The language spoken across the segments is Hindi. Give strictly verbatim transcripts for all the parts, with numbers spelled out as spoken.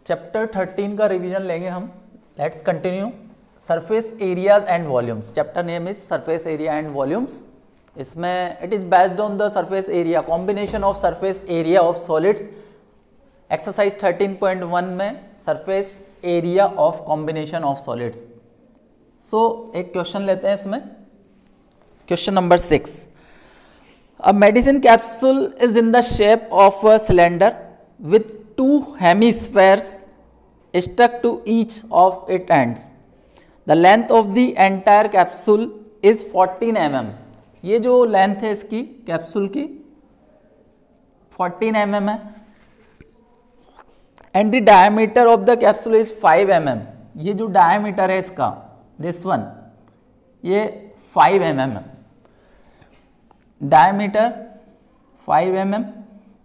चैप्टर थर्टीन का रिवीजन लेंगे हम। Let's continue. Surface areas and volumes, chapter name is surface area and volumes. इसमें it is based on the surface area, combination of surface area of solids. Exercise thirteen point one में surface area of combination of solids. So एक क्वेश्चन लेते हैं इसमें, question number six. A medicine capsule is in the shape of a cylinder with two hemispheres stuck to each of its ends. The length of the entire capsule is fourteen millimeters. ये जो लेंथ है इसकी कैप्सूल की fourteen millimeters है, and the diameter of the capsule is five millimeters. ये जो डायमीटर है इसका, this one, ये five millimeters है, diameter five millimeters,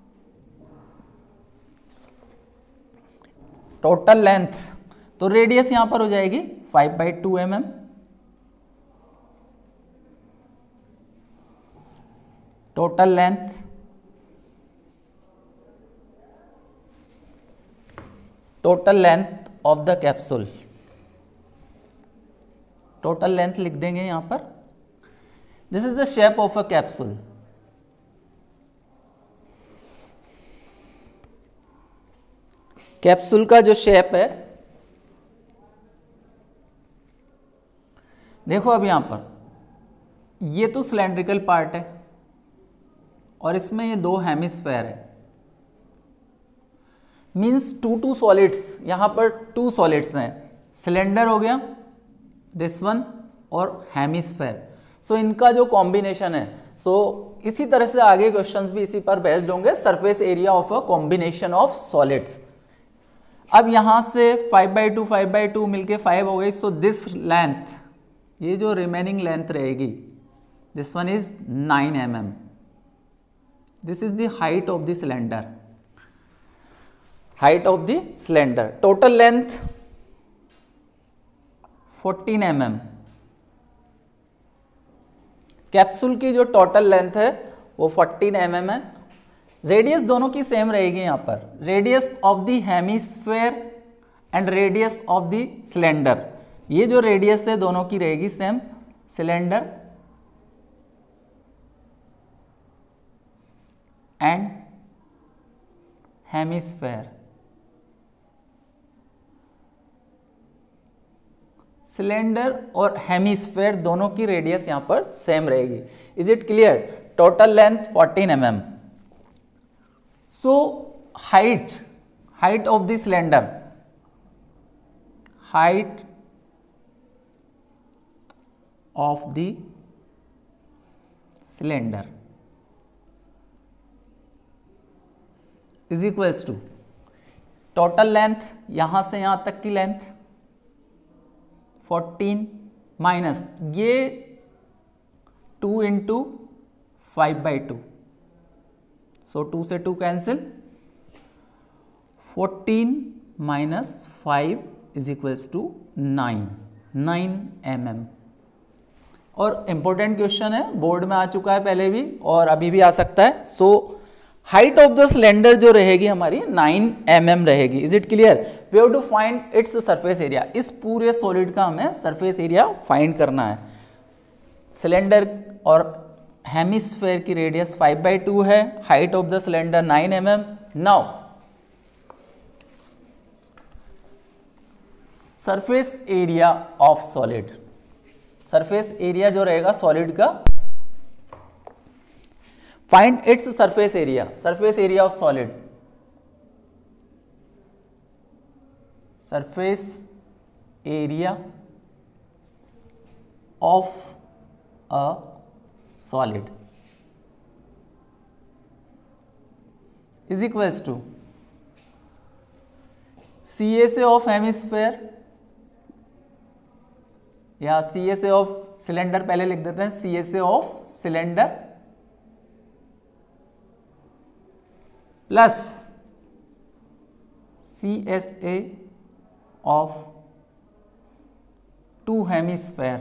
total length, तो रेडियस यहां पर हो जाएगी five by two M M. Total length total length of the capsule, total length लिख देंगे यहां पर। This is the shape of a capsule. Capsule का जो शेप है, देखो अब यहां पर ये तो सिलेंड्रिकल पार्ट है और इसमें ये दो हेमिस्फेयर है, मींस टू टू सॉलिड्स, यहां पर टू सॉलिड्स हैं, सिलेंडर हो गया दिस वन और हेमिस्फेयर। सो इनका जो कॉम्बिनेशन है, सो so, इसी तरह से आगे क्वेश्चंस भी इसी पर बेस्ड होंगे, surface area of a combination of solids. अब यहां से five by two five by two मिलके फाइव हो गई, सो दिस लेंथ, ये जो रिमेनिंग लेंथ रहेगी, this one is nine M M. This is the height of the cylinder, height of the cylinder. Total length fourteen M M. Capsule की जो टोटल लेंथ है वो फोर्टीन एम एम है। रेडियस दोनों की सेम रहेगी यहां पर, radius of the hemisphere and radius of the cylinder. ये जो रेडियस है दोनों की रहेगी same, cylinder and hemisphere. Cylinder और हेमिस्फेयर दोनों की रेडियस यहां पर सेम रहेगी। Is it clear? Total length fourteen M M. So height, height of the cylinder, height of the cylinder is equals to total length, यहां से यहां तक की लेंथ फोर्टीन माइनस ये two into five by two, so two से two cancel, fourteen minus five is equals to nine, nine M M. और इंपॉर्टेंट क्वेश्चन है, बोर्ड में आ चुका है पहले भी और अभी भी आ सकता है। So height of the cylinder जो रहेगी हमारी नाइन एम एम रहेगी। Is it clear? We have to find its surface area. इस पूरे सॉलिड का हमें सरफेस एरिया फाइंड करना है। सिलेंडर और हेमिस्फेयर की रेडियस फाइव बाई टू है, height of the cylinder nine M M. Now surface area of solid, surface area जो रहेगा सॉलिड का, find its surface area, surface area of solid, surface area of a solid is equals to C S A of hemisphere या C S A of cylinder, पहले लिख देते हैं C S A of cylinder plus C S A of two hemisphere,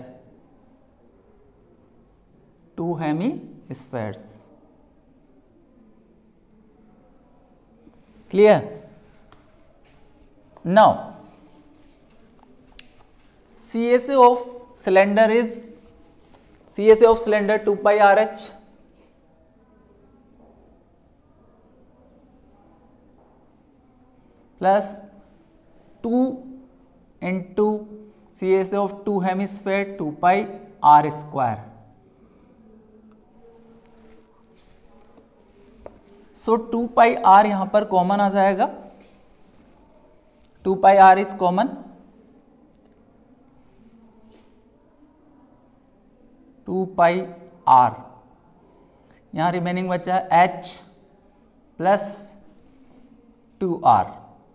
two hemispheres. Clear? Now C S A of cylinder is C S A of cylinder two pi R H plus two into C S A of two hemisphere two pi R square. So two pi R यहां पर कॉमन आ जाएगा, two pi R is common, two pi R, यहां रिमेनिंग बचा है H plus two R.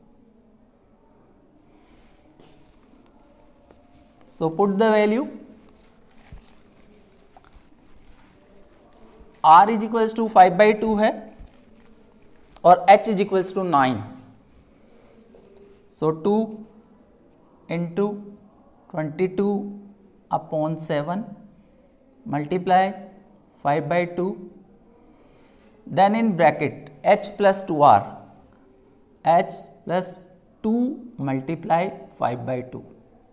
So put the value R is equals to five by two है और h is equals to nine. So two into twenty two upon seven multiply five by two, then in bracket h plus two are, h plus two multiply five by two.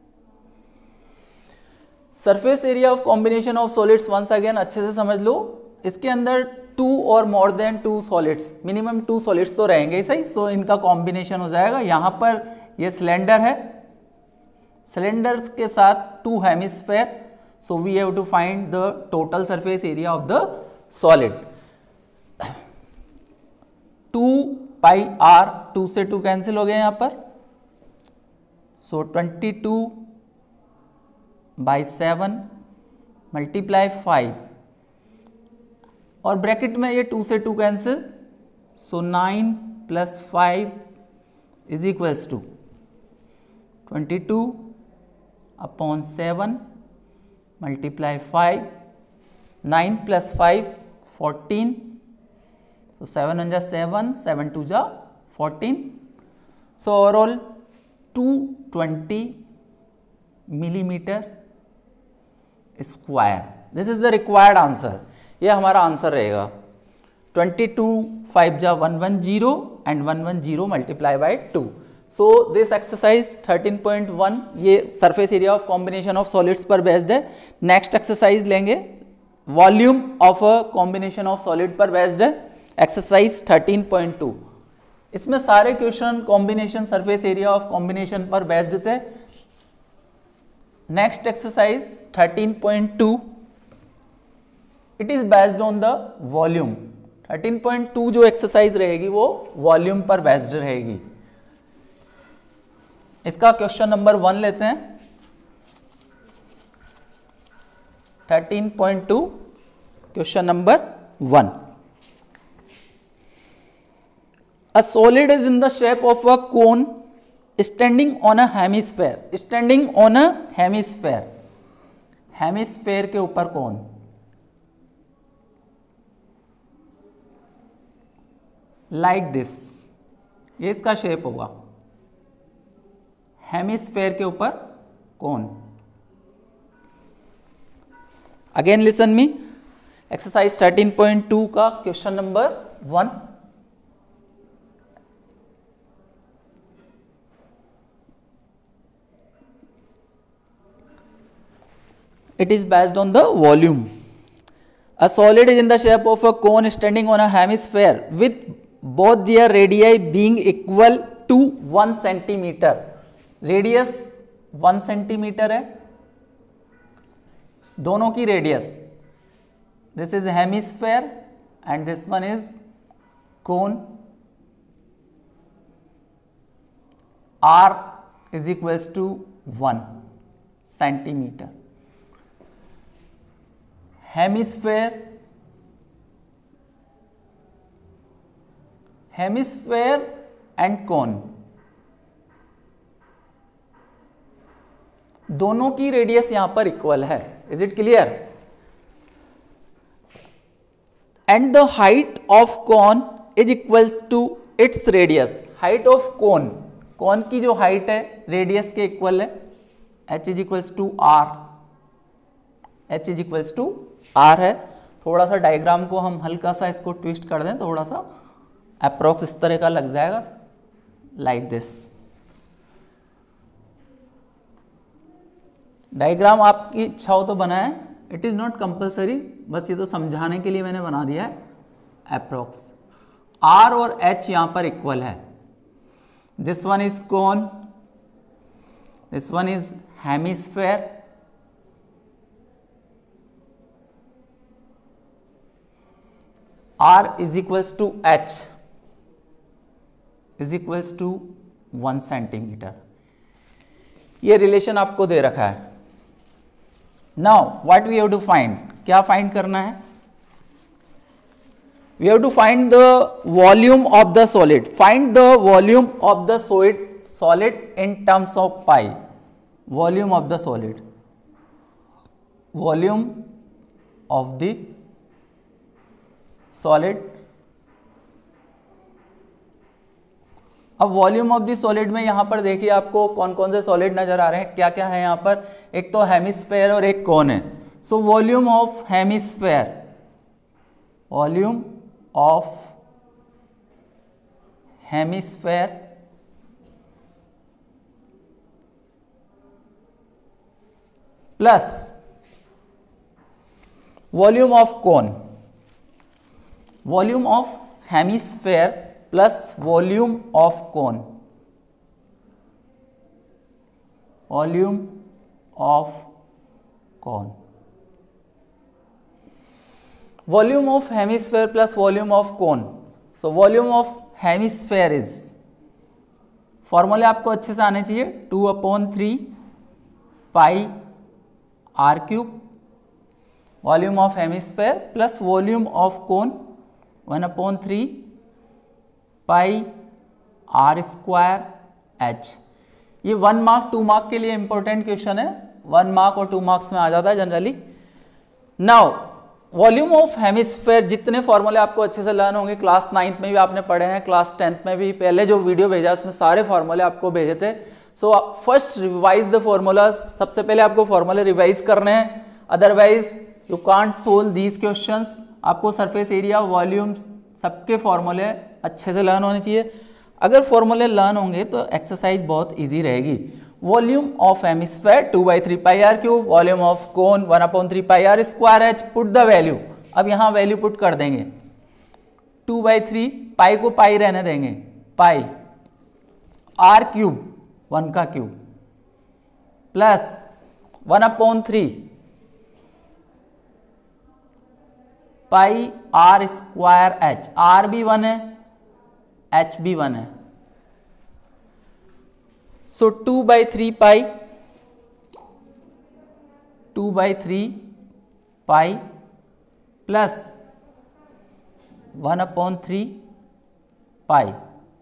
Surface area of combination of solids once again अच्छे से समझ लो. इसके अंदर टू और more than two solids, minimum two solids तो रहेंगे ही सही. सो so, इनका कॉम्बिनेशन हो जाएगा. यहां पर ये सिलेंडर है, सिलेंडर के साथ two hemisphere. So we have to find the total surface area of the solid. Two pi are, two से टू कैंसिल हो गए यहां पर. So twenty two by seven multiply five और ब्रैकेट में ये टू से two cancel. So nine plus five is equals to twenty two upon seven multiply five, nine plus five fourteen. So seven one जा सेवन, सेवन टू जा fourteen. So overall two twenty millimetre square. This is the required answer. ये हमारा आंसर रहेगा. ट्वेंटी टू फाइव जा one one zero and one one zero multiply by two. So this exercise thirteen point one ये surface area of combination of solids पर बेस्ड है. नेक्स्ट एक्सरसाइज लेंगे volume of a combination of solid पर बेस्ड है, एक्सरसाइज थर्टीन पॉइंट टू. इसमें सारे question combination surface area of combination पर बेस्ड थे. Next exercise thirteen point two, it is based on the volume. Thirteen point two जो एक्सरसाइज रहेगी वो वॉल्यूम पर बेस्ड रहेगी. इसका क्वेश्चन नंबर वन लेते हैं. Thirteen point two question number one. A solid is in the shape of a cone standing on a hemisphere. Standing on a hemisphere. Hemisphere के ऊपर कौन? Like this. ये इसका शेप होगा. हेमिस्फेयर के ऊपर cone? Again listen me. Exercise thirteen point two का question number one. It is based on the volume. A solid is in the shape of a cone standing on a hemisphere with both their radii being equal to one centimeter. Radius one centimeter है, दोनों की radius. This is hemisphere and this one is cone. R is equals to one centimeter. Hemisphere, hemisphere and cone दोनों की रेडियस यहां पर इक्वल है. Is it clear? And the height of cone is equals to its radius. Height of cone, cone की जो हाइट है रेडियस के इक्वल है. h is equals to are, h is equals to r है. थोड़ा सा डायग्राम को हम हल्का सा इसको ट्विस्ट कर दें, थोड़ा सा अप्रोक्स इस तरह का लग जाएगा, लाइक दिस. डायग्राम आपकी इच्छा हो तो बनाए, इट इज नॉट कंपल्सरी, बस ये तो समझाने के लिए मैंने बना दिया है। अप्रोक्स आर और एच यहां पर इक्वल है। This one is cone, this one is hemisphere, r is equals to h is equals to one centimetre. ये रिलेशन आपको दे रखा है। Now what we have to find, क्या फाइंड करना है? We have to find the volume of the solid. Find the volume of the solid solid in terms of pi. Volume of the solid, volume of the solid. अब वॉल्यूम ऑफ द सॉलिड में यहां पर देखिए आपको कौन कौन से सॉलिड नजर आ रहे हैं, क्या क्या है यहां पर। एक तो हेमिस्फेयर और एक कोन है। So volume of hemisphere, volume of hemisphere plus volume of cone, volume of hemisphere plus volume of cone, volume of cone. Volume of hemisphere plus volume of cone. So volume of hemisphere is, फॉर्मूले आपको अच्छे से आने चाहिए, two upon three pi are cube. Volume of hemisphere plus volume of cone one upon three pi are square h. ये वन मार्क टू मार्क के लिए इंपॉर्टेंट क्वेश्चन है, वन मार्क और टू मार्क्स में आ जाता है generally. Now volume of hemisphere, जितने फॉर्मूले आपको अच्छे से लर्न होंगे, क्लास नाइन्थ में भी आपने पढ़े हैं, क्लास टेंथ में भी, पहले जो वीडियो भेजा उसमें सारे फॉर्मूले आपको भेजे थे। So first revise the formulas, सबसे पहले आपको फॉर्मूले रिवाइज करने हैं, otherwise you can't solve these questions. आपको सरफेस एरिया, वॉल्यूम, सबके फॉर्मूले अच्छे से लर्न होने चाहिए। अगर फॉर्मूले लर्न होंगे तो एक्सरसाइज बहुत इजी रहेगी। Volume of hemisphere two by three pi are cube, volume of cone one upon three pi are square h. Put the value, अब यहां वैल्यू पुट कर देंगे। टू बाई थ्री, पाई को पाई रहने देंगे, पाई आर क्यूब, वन का cube, plus one upon three pi are square h. R भी वन है, एच भी वन है। So two by three pi, two by three pi plus one upon three pi.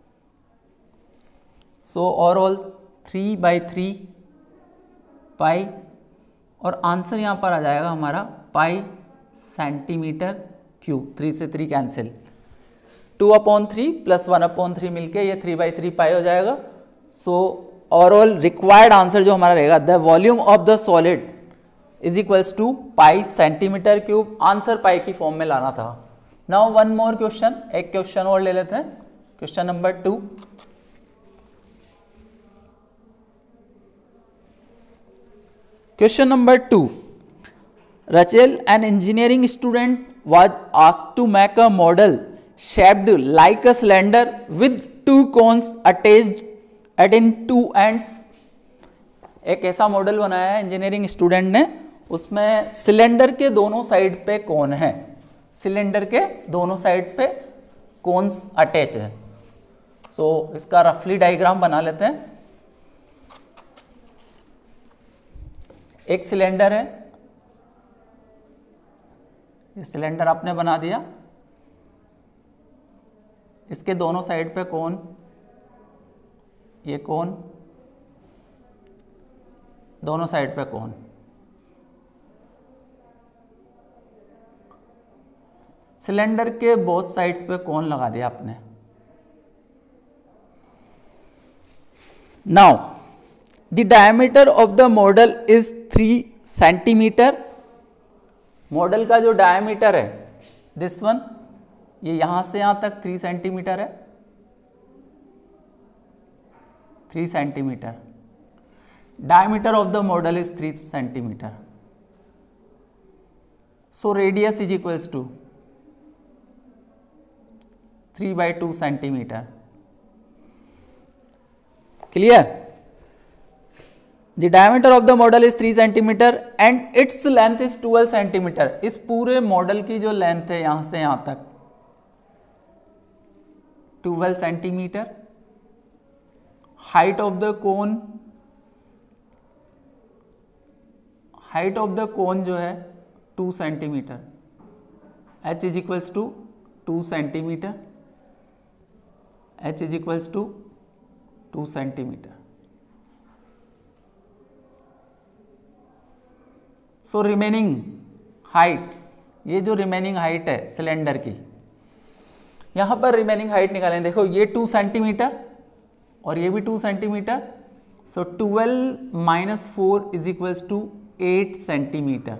So overall three by three pi, और आंसर यहां पर आ जाएगा हमारा पाई सेंटीमीटर क्यूब। थ्री से three cancel, two upon three plus one upon three मिलके ये थ्री बाई थ्री पाई हो जाएगा। सो ओवरऑल रिक्वायर्ड आंसर जो हमारा रहेगा, the volume of the solid is equals to pi centimetre cube. Answer pi की फॉर्म में लाना था। नाउ वन मोर क्वेश्चन, एक क्वेश्चन और ले लेते हैं, question number two. Question number two, Rachel, an engineering student, was asked to make a model shaped like a cylinder with two cones attached at in two ends. एक ऐसा मॉडल बनाया है इंजीनियरिंग स्टूडेंट ने, उसमें सिलेंडर के दोनों साइड पे कोन है, सिलेंडर के दोनों साइड पे कोन्स अटैच है। सो so, इसका रफली डायग्राम बना लेते हैं। एक सिलेंडर है, ये सिलेंडर आपने बना दिया, इसके दोनों साइड पे कोन, ये कोन, दोनों साइड पे कोन। सिलेंडर के बोथ साइड्स पे कोन लगा दिया आपने। Now the diameter of the model is three centimetre. Model का जो डायमीटर है, दिस वन, ये यहां से यहां तक थ्री सेंटीमीटर है, three centimetre. diameter of the model is three centimeter, so radius is equals to three by two centimeter. Clear? The diameter of the model is three centimeter and its length is twelve centimeter. इस पूरे मॉडल की जो लेंथ है यहां से यहां तक twelve centimetre. Height of the cone, height of the cone जो है two centimetre. h is equals to two centimetre. h is equals to two centimetre. So remaining height, ये जो रिमेनिंग हाइट है सिलेंडर की, यहां पर रिमेनिंग हाइट निकालें. देखो ये टू सेंटीमीटर और ये भी two centimetre. So twelve minus four is equals to eight centimetre.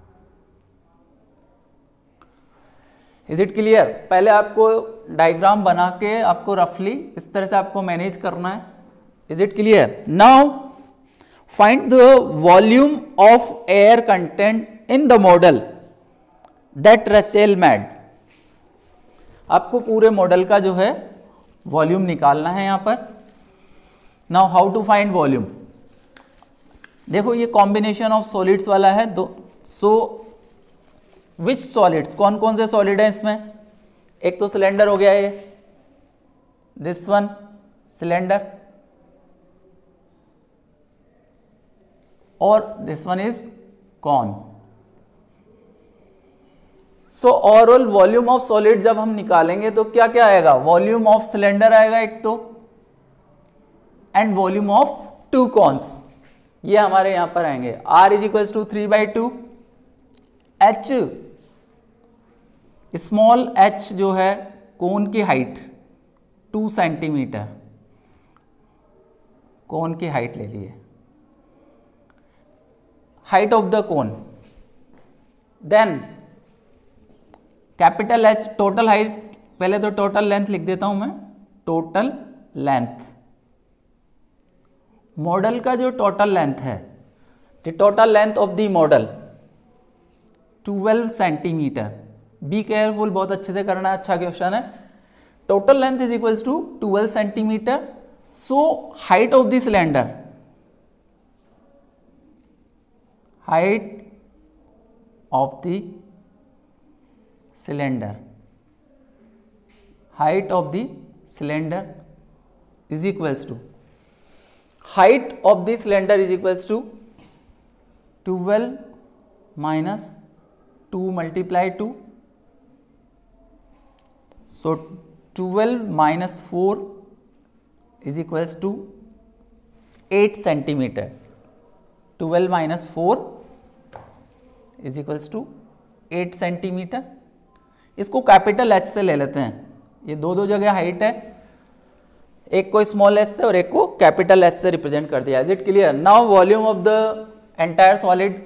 Is it clear? पहले आपको डायग्राम बना के आपको रफली इस तरह से आपको मैनेज करना है. Is it clear? Now find the volume of air content in the model that Russell made. आपको पूरे मॉडल का जो है वॉल्यूम निकालना है यहां पर. Now how to find volume? देखो ये कॉम्बिनेशन ऑफ सॉलिड्स वाला है दो. सो विच सॉलिड्स, कौन कौन से सॉलिड है इसमें? एक तो सिलेंडर हो गया ये, दिस वन सिलेंडर, और this one is cone. So overall volume of solid जब हम निकालेंगे तो क्या क्या आएगा? वॉल्यूम ऑफ सिलेंडर आएगा एक तो, and volume of two cones, ये हमारे यहां पर आएंगे. R is equals to three by two. H, small h जो है कोन की हाइट टू सेंटीमीटर, कोन की हाइट ले लिए, height of the cone. Then capital h total height, पहले तो टोटल लेंथ लिख देता हूं मैं. टोटल लेंथ, मॉडल का जो टोटल लेंथ है, the total length of the model twelve centimetre. Be careful, बहुत अच्छे से करना है, अच्छा क्वेश्चन है. Total length is equals to twelve centimetre. So height of the cylinder, height of the cylinder, height of the cylinder is equals to, height of the cylinder is equals to twelve minus two multiply two. So twelve minus four is equals to eight centimetre. Twelve minus four is equals to eight centimetre. इसको कैपिटल एच से ले लेते हैं. ये दो दो जगह हाइट है, एक को स्मॉल एच से और एक को कैपिटल एच से रिप्रेजेंट कर दिया. Is it clear? Now volume of the entire solid.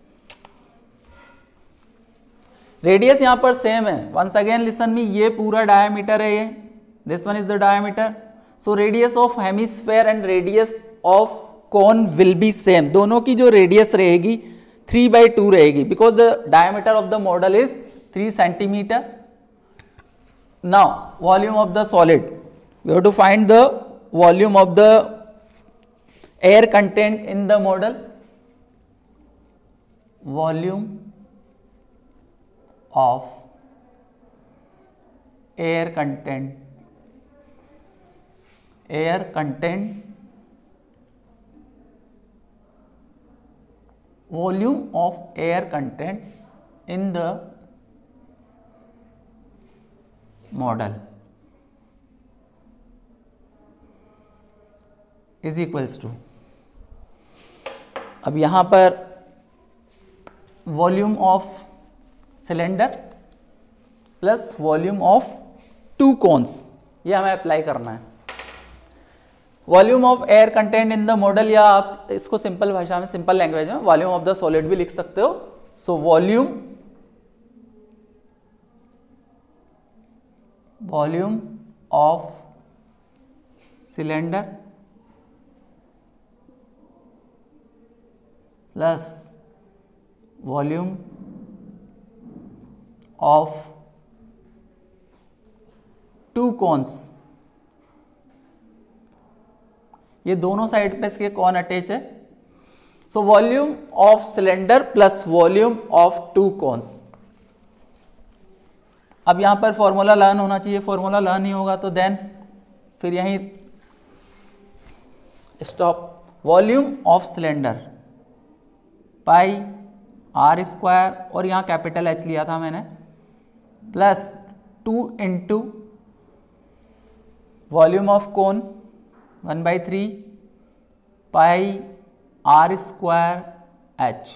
Radius यहां पर सेम है. वंस अगेन लिसन मी, ये पूरा डायमीटर है, ये this one is the diameter. So radius of hemisphere and radius of cone will be same. दोनों की जो रेडियस रहेगी थ्री बाई टू रहेगी, because the diameter of the model is three centimetre. Now volume of the solid, we have to find the volume of the air content in the model. Volume of air content, air content, volume of air content in the model is equals to, अब यहां पर volume of cylinder plus volume of two cones, ये हमें अप्लाई करना है. Volume of air content in the model, या आप इसको सिंपल भाषा में, सिंपल लैंग्वेज में वॉल्यूम ऑफ द सॉलिड भी लिख सकते हो. So volume volume of cylinder plus volume of two cones, ये दोनों साइड पे इसके कौन अटैच है, so volume of cylinder plus volume of two cones. अब यहां पर फॉर्मूला लर्न होना चाहिए, फॉर्मूला लर्न नहीं होगा तो देन फिर यहीं stop. Volume of cylinder pi are square, और यहां कैपिटल एच लिया था मैंने, plus two into volume of cone one by three pi are square h.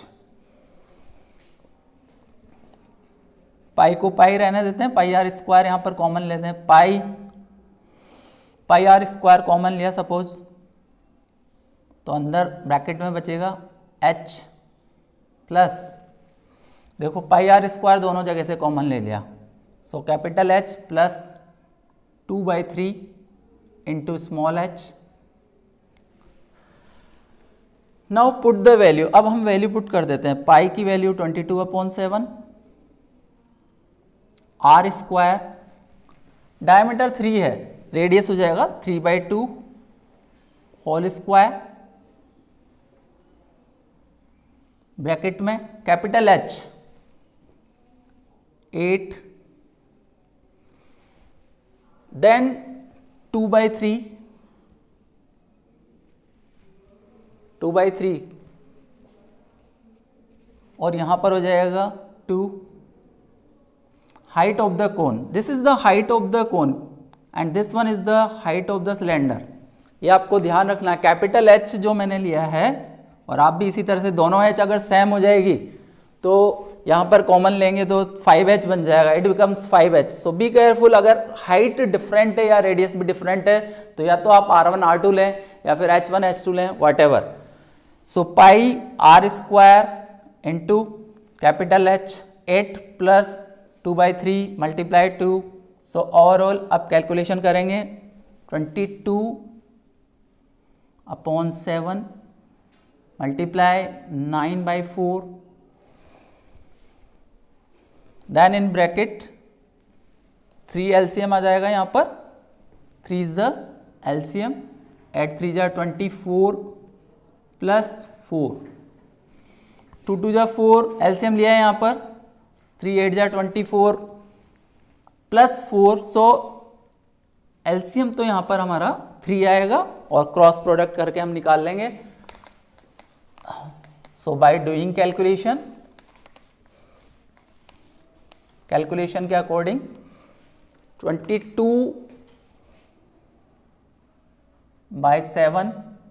Pi को पाई रहने देते हैं, पाई आर स्क्वायर यहां पर कॉमन लेते हैं, pi pi are square common लिया सपोज, तो अंदर ब्रैकेट में बचेगा एच प्लस, देखो पाई आर स्क्वायर दोनों जगह से कॉमन ले लिया, so capital h plus two by three into small h. Now put the value, अब हम वैल्यू पुट कर देते हैं, पाई की value twenty two upon seven, are square, diameter three है, रेडियस हो जाएगा three by two whole square, bracket में capital H eight, then two by three, two by three, और यहां पर हो जाएगा two, height of the cone, this is the height of the cone and this one is the height of the cylinder. ये आपको ध्यान रखना है, कैपिटल एच जो मैंने लिया है, और आप भी इसी तरह से दोनों एच अगर सेम हो जाएगी तो यहाँ पर कॉमन लेंगे तो फाइव एच बन जाएगा, it becomes five h. So be careful, अगर हाइट डिफरेंट है या रेडियस भी डिफरेंट है तो या तो आप आर वन आर टू लें या फिर एच वन एच टू लें, whatever. So pi are square into capital H eight plus two by three multiply two, so overall अब कैलकुलेशन करेंगे twenty two upon seven multiply nine by four, then in bracket three LCM आ जाएगा यहाँ पर, three is the LCM, eight three जा twenty four plus four, two two जा फोर, एलसीएम लिया है यहाँ पर, थ्री एट जा twenty four plus four, so LCM तो यहाँ पर हमारा थ्री आएगा और क्रॉस प्रोडक्ट करके हम निकाल लेंगे। So by doing calculation, calculation के according twenty two by seven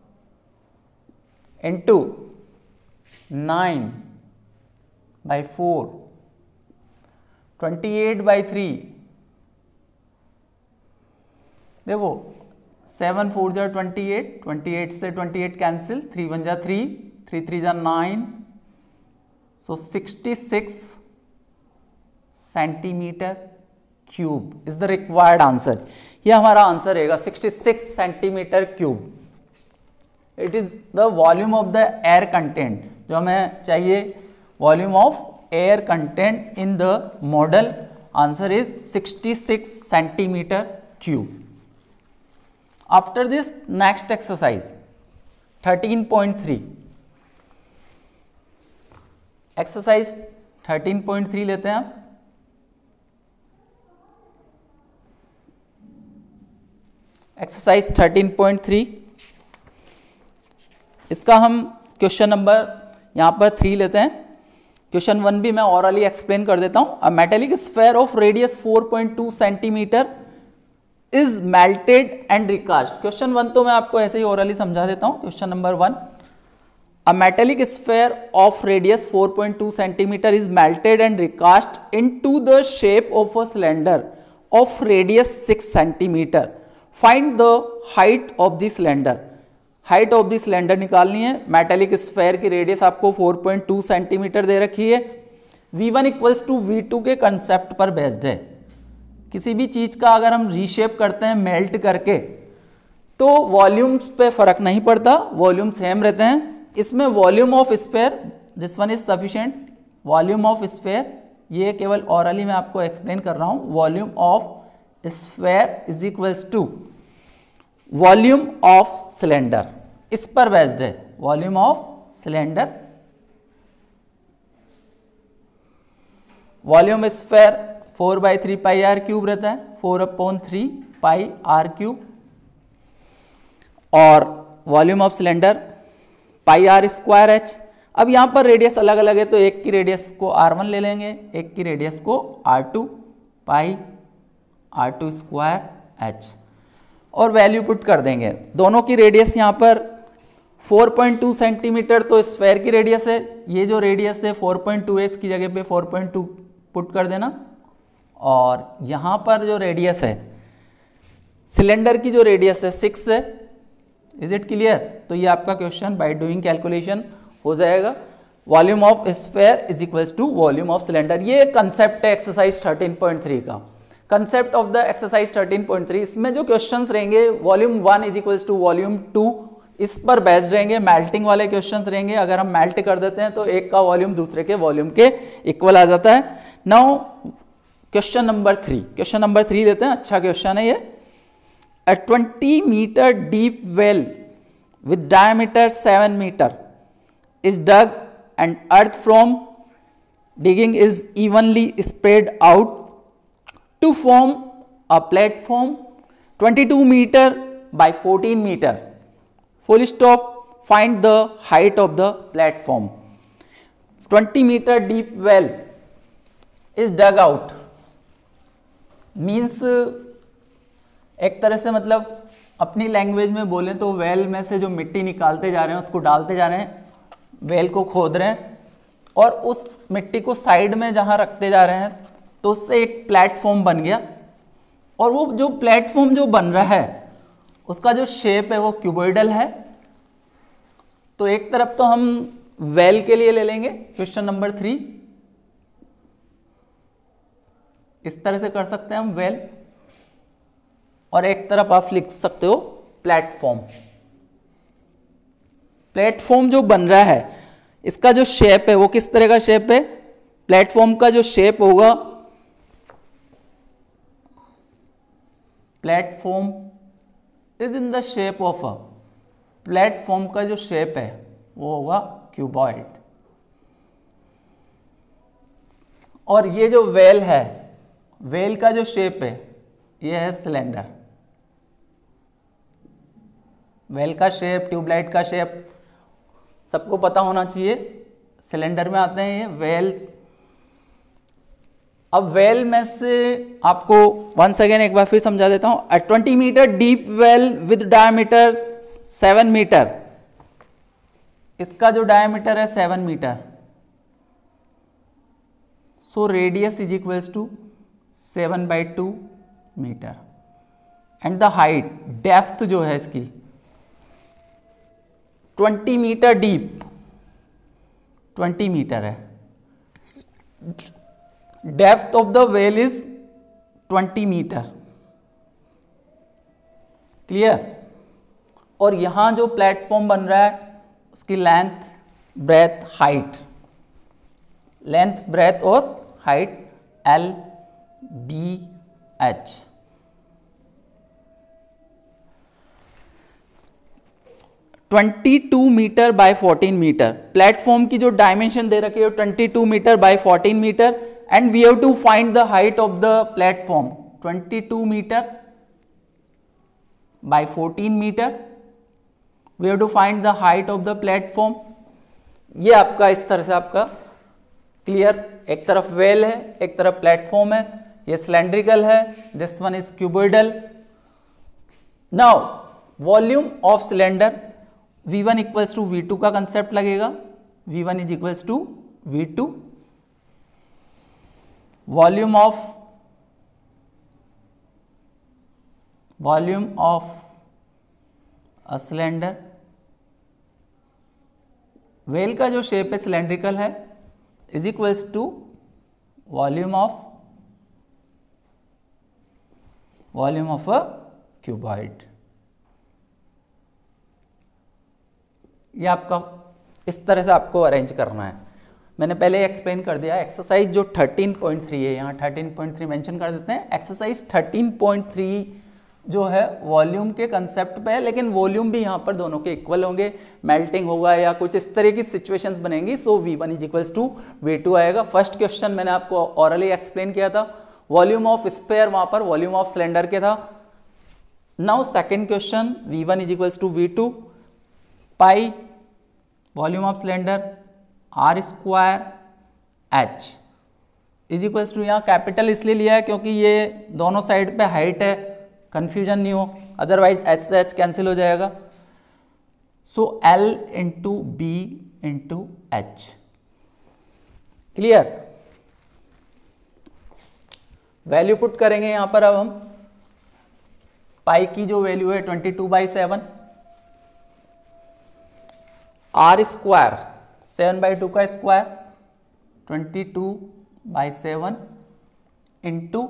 into nine by four, twenty eight by three, देखो सेवन फोर जा ट्वेंटी एट, ट्वेंटी एट से twenty eight cancel, three one जा थ्री, थ्री थ्री जा nine, so sixty six centimetre cube is the required answer. ये हमारा आंसर रहेगा sixty six centimetre cube. It is the volume of the air content, जो हमें चाहिए volume of air content in the model, answer is sixty six centimetre cube. After this next exercise thirteen point three, exercise thirteen point three लेते हैं हम। एक्सरसाइज थर्टीन पॉइंट थ्री, इसका हम क्वेश्चन नंबर यहां पर थ्री लेते हैं। क्वेश्चन वन भी मैं ऑरली एक्सप्लेन कर देता हूं। A metallic sphere of radius four point two centimetre is melted and recast. Question one तो मैं आपको ऐसे ही ऑरली समझा देता हूं। Question number one, a metallic sphere of radius four point two centimetre is melted and recast into the shape of a cylinder of radius six centimetre. Find the height of the cylinder. Height of the cylinder निकालनी है। मेटेलिक स्फेयर की रेडियस आपको फोर पॉइंट टू सेंटीमीटर दे रखी है। V one equals to V two के कंसेप्ट पर बेस्ड है। किसी भी चीज का अगर हम रीशेप करते हैं मेल्ट करके, तो वॉल्यूम्स पे फर्क नहीं पड़ता, वॉल्यूम सेम रहते हैं। इसमें volume of sphere, this one is sufficient, volume of sphere, ये केवल ऑरली मैं आपको एक्सप्लेन कर रहा हूं, volume of sphere is equals to volume of cylinder, इस पर बेस्ड है, volume of cylinder, volume sphere four by three pi are cube रहता है, four upon three pi are cube, और volume of cylinder pi are square H. अब यहां पर रेडियस अलग अलग है, तो एक की रेडियस को आर वन ले लेंगे, एक की रेडियस को R two, pi are two square H, और वैल्यू पुट कर देंगे। दोनों की रेडियस यहां पर फोर पॉइंट टू सेंटीमीटर तो स्फीयर की रेडियस है, ये जो रेडियस है फोर पॉइंट टू है, इसकी जगह पे फोर पॉइंट टू पुट कर देना, और यहां पर जो रेडियस है सिलेंडर की जो रेडियस है सिक्स है। Is it clear? तो ये आपका क्वेश्चन बाय डूइंग कैलकुलेशन हो जाएगा। Volume of sphere is equals to volume of cylinder. ये कंसेप्ट है एक्सरसाइज थर्टीन पॉइंट थ्री का, concept of the exercise thirteen point three. इसमें जो क्वेश्चंस रहेंगे volume one is equals to volume two, इस पर बेस्ड रहेंगे, मेल्टिंग वाले क्वेश्चंस रहेंगे। अगर हम मेल्ट कर देते हैं तो एक का वॉल्यूम दूसरे के वॉल्यूम के इक्वल आ जाता है। Now question number three, question number three देते हैं, अच्छा क्वेश्चन है ये। A twenty meter deep well with diameter seven meter is dug and earth from digging is evenly spread out to form a platform twenty-two meter by fourteen meter. Full stop. Find the height of the platform. twenty meter deep well is dug out. Means एक तरह से मतलब अपनी लैंग्वेज में बोलें तो वेल में से जो मिट्टी निकालते जा रहे हैं उसको डालते जा रहे हैं, वेल को खोद रहे हैं, और उस मिट्टी को साइड में जहां रखते जा रहे हैं तो उससे एक प्लेटफॉर्म बन गया। और वो जो प्लेटफॉर्म जो बन रहा है उसका जो शेप है वो क्यूबॉइडल है। तो एक तरफ तो हम वेल के लिए ले लेंगे क्वेश्चन नंबर थ्री, इस तरह से कर सकते हैं हम वेल, और एक तरफ आप लिख सकते हो प्लेटफॉर्म। प्लेटफॉर्म जो बन रहा है इसका जो शेप है वो किस तरह का शेप है? प्लेटफॉर्म का जो शेप होगा, platform is in the shape of a, platform का जो शेप है वो होगा क्यूबॉइड। और ये जो वेल है, वेल का जो शेप है ये है सिलेंडर। वेल का शेप, ट्यूबलाइट का शेप सबको पता होना चाहिए, सिलेंडर में आते हैं ये वेल। अब वेल में से आपको वंस अगेन एक बार फिर समझा देता हूं। A twenty metre deep well with diameter seven metre, इसका जो डायमीटर है seven metre, so radius is equals to seven by two metre, and the height, depth जो है इसकी twenty metre deep, twenty metre है। Depth of the well is twenty metre, clear. और यहां जो प्लेटफॉर्म बन रहा है उसकी length, breadth, height, length, breadth और height L B H. Twenty two metre by fourteen metre, platform की जो डायमेंशन दे रखी है twenty two metre by fourteen metre, and we have to find the height of the platform twenty two metre by fourteen metre, we have to find the height of the platform. ये आपका इस तरह से आपका क्लियर, एक तरफ वेल है, एक तरफ प्लेटफॉर्म है, ये सिलेंड्रिकल है, this one is cuboidal. Now volume of cylinder, V one equals to V two का कंसेप्ट लगेगा, V one is equals to V two. Volume of volume of a cylinder, well का जो शेप है सिलेंड्रिकल है, is equals to volume of volume of a cuboid. ये आपका इस तरह से आपको अरेंज करना है। मैंने पहले एक्सप्लेन कर दिया। एक्सरसाइज जो थर्टीन पॉइंट थ्री है, यहाँ थर्टीन पॉइंट थ्री मेंशन कर देते हैं। एक्सरसाइज थर्टीन पॉइंट थ्री जो है वॉल्यूम के कंसेप्ट पे है, लेकिन वॉल्यूम भी यहाँ पर दोनों के इक्वल होंगे, मेल्टिंग होगा या कुछ इस तरह की सिचुएशंस बनेंगी। So V one is equals to V two आएगा। फर्स्ट क्वेश्चन मैंने आपको ऑरली एक्सप्लेन किया था, वॉल्यूम ऑफ स्फीयर वहाँ पर वॉल्यूम ऑफ सिलेंडर के था। Now second question, V one is equals to V two pi volume of cylinder R square H is equals to, यहाँ कैपिटल इसलिए लिया है क्योंकि ये दोनों साइड पे हाइट है, कंफ्यूजन नहीं हो, अदरवाइज एच से एच कैंसिल हो जाएगा। So L into B into H, clear. Value put करेंगे यहां पर अब हम। पाई की जो वैल्यू है twenty two by seven, are square seven by two का square twenty two by seven into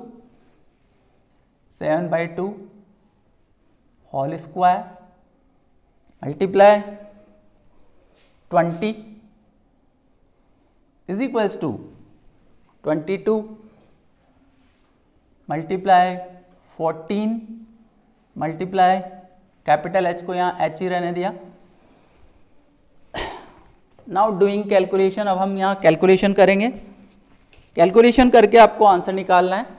seven by two whole square multiply twenty is equals to twenty two multiply fourteen multiply capital H को यहाँ एच ही रहने दिया। नाउ डूइंग कैलकुलेशन, अब हम यहाँ कैलकुलेशन करेंगे। कैलकुलेशन करके आपको आंसर निकालना है।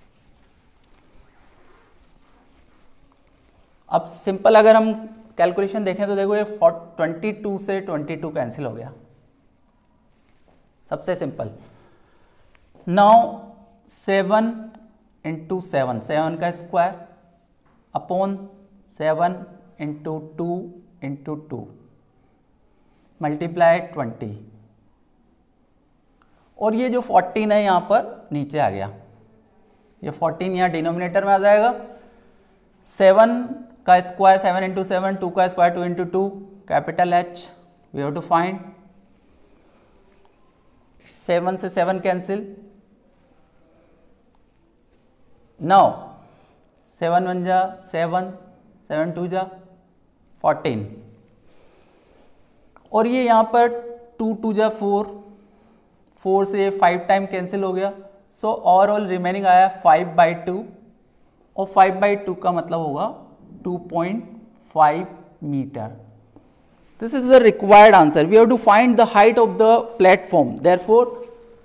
अब सिंपल अगर हम कैलकुलेशन देखें तो देखो ये ट्वेंटी टू से ट्वेंटी टू कैंसिल हो गया, सबसे simple. Now seven into seven, seven का square upon seven into two into two multiply twenty, और ये जो फोर्टीन है यहाँ पर नीचे आ गया, ये फोर्टीन यहाँ डिनोमिनेटर में आ जाएगा। सेवन का square seven into seven, two का square two into two, capital H we have to find. Seven से seven cancel, now seven one जा सेवन, सेवन टू जा फोर्टीन, और ये यहाँ पर टू टू जा फोर, फोर से फाइव टाइम कैंसिल हो गया। सो ओवरऑल रिमेनिंग आया फाइव बाई टू, और फाइव बाई टू का मतलब होगा two point five metre. This is the required answer. We have to find the height of the platform, therefore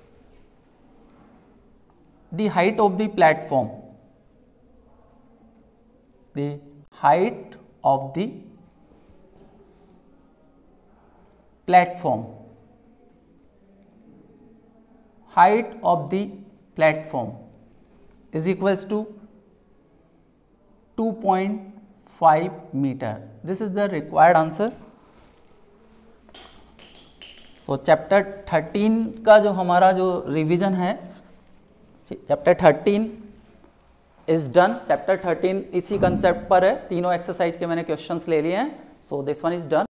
the height of the platform, the height of the platform, height of the platform is equals to two point five meter. This is the required answer. So chapter thirteen का जो हमारा जो रिवीजन है, chapter thirteen is done. Chapter thirteen इसी कंसेप्ट पर है, तीनों एक्सरसाइज के मैंने क्वेश्चंस ले लिए हैं। So this one is done.